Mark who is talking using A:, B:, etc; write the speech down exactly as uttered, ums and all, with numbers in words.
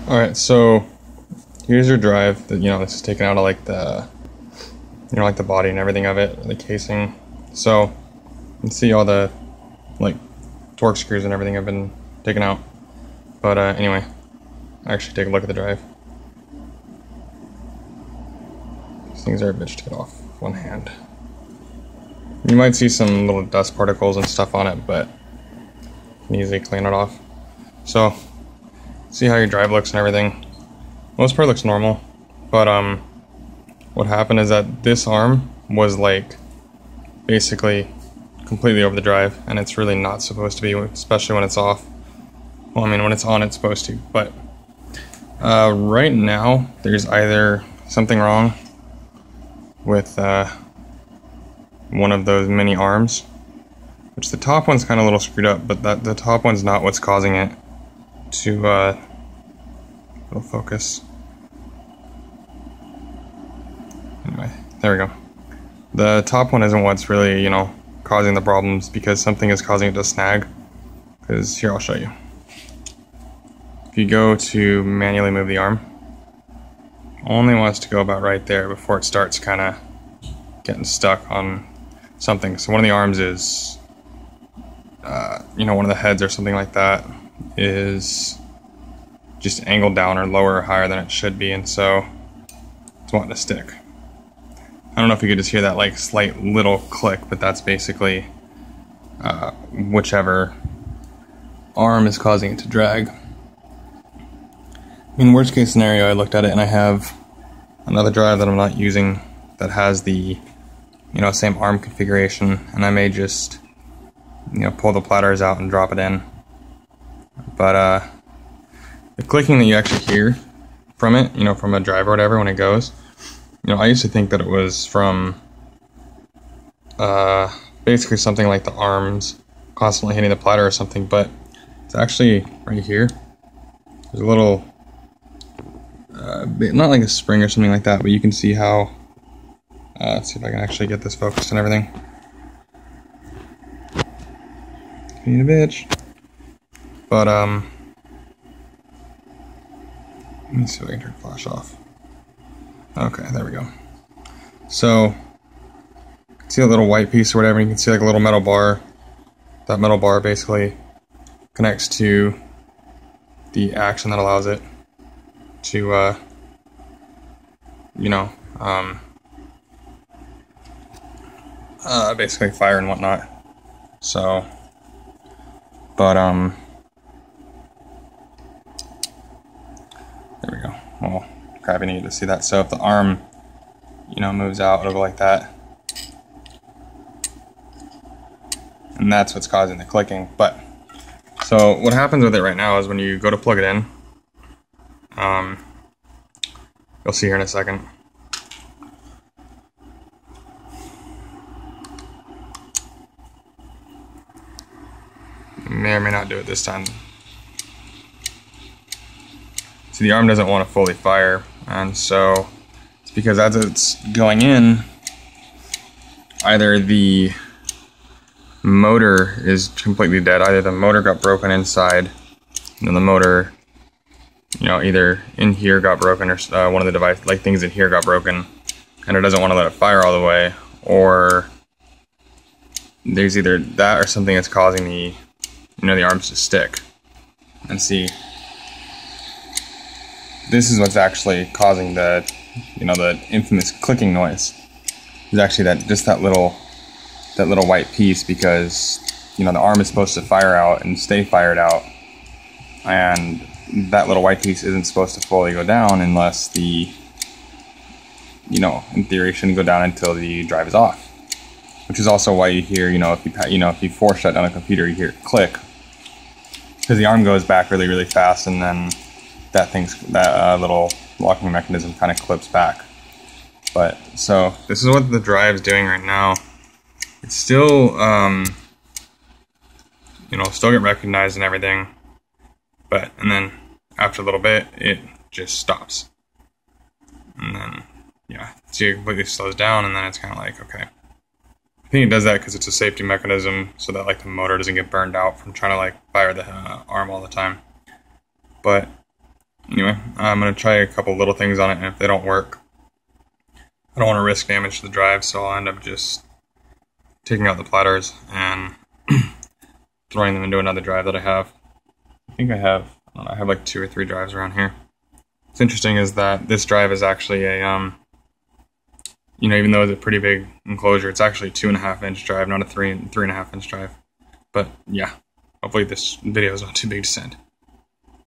A: Alright, so here's your drive that, you know, this is taken out of like the, you know, like the body and everything of it, the casing. So you can see all the like torque screws and everything have been taken out. But uh, anyway, actually take a look at the drive. These things are a bitch to get off with one hand. You might see some little dust particles and stuff on it, but you can easily clean it off. So see how your drive looks and everything. Most part looks normal, but um, what happened is that this arm was like basically completely over the drive, and it's really not supposed to be, especially when it's off. Well, I mean, when it's on, it's supposed to, but uh, right now there's either something wrong with uh, one of those mini arms, which the top one's kind of a little screwed up, but that the top one's not what's causing it to uh, it'll focus. Anyway, there we go. The top one isn't what's really, you know, causing the problems, because something is causing it to snag. Because here, I'll show you. If you go to manually move the arm, only wants to go about right there before it starts kind of getting stuck on something. So one of the arms is, uh, you know, one of the heads or something like that is just angled down or lower or higher than it should be, and so it's wanting to stick. I don't know if you could just hear that like slight little click, but that's basically uh, whichever arm is causing it to drag. In worst case scenario, I looked at it and I have another drive that I'm not using that has the, you know, same arm configuration, and I may just, you know, pull the platters out and drop it in. But uh, the clicking that you actually hear from it, you know, from a drive or whatever when it goes, you know, I used to think that it was from uh, basically something like the arms constantly hitting the platter or something, but it's actually right here. There's a little, uh, not like a spring or something like that, but you can see how, uh, let's see if I can actually get this focused and everything. Being a bitch. But, um, let me see if I can turn flash off. Okay, there we go. So, you can see a little white piece or whatever, and you can see like a little metal bar. That metal bar basically connects to the action that allows it to, uh, you know, um, uh, basically fire and whatnot. So, but, um, there we go. Well, crap, I need to see that. So if the arm, you know, moves out, it'll go like that. And that's what's causing the clicking. But, so what happens with it right now is when you go to plug it in, um, you'll see here in a second. May or may not do it this time. See, the arm doesn't want to fully fire, and so it's because as it's going in, either the motor is completely dead, either the motor got broken inside, and then the motor, you know, either in here got broken, or uh, one of the device, like things in here got broken, and it doesn't want to let it fire all the way, or there's either that or something that's causing the, you know, the arms to stick. And see, this is what's actually causing the, you know, the infamous clicking noise. Is actually that, just that little, that little white piece, because, you know, the arm is supposed to fire out and stay fired out, and that little white piece isn't supposed to fully go down unless the, you know, in theory, shouldn't go down until the drive is off. Which is also why you hear, you know, if you, you know, if you force shut down a computer, you hear it click, because the arm goes back really, really fast, and then that thing's, that uh, little locking mechanism kind of clips back. But, so, this is what the drive's doing right now. It's still, um, you know, still get recognized and everything, but, and then after a little bit, it just stops. And then, yeah, see, it completely slows down, and then it's kind of like, okay. I think it does that because it's a safety mechanism, so that, like, the motor doesn't get burned out from trying to, like, fire the uh, arm all the time. But Anyway, I'm going to try a couple little things on it, and if they don't work, I don't want to risk damage to the drive, so I'll end up just taking out the platters and throwing them into another drive that I have. I think I have, I don't know, I have like two or three drives around here. What's interesting is that this drive is actually a, um, you know, even though it's a pretty big enclosure, it's actually a two and a half inch drive, not a three, three and a half inch drive. But yeah, hopefully this video is not too big to send.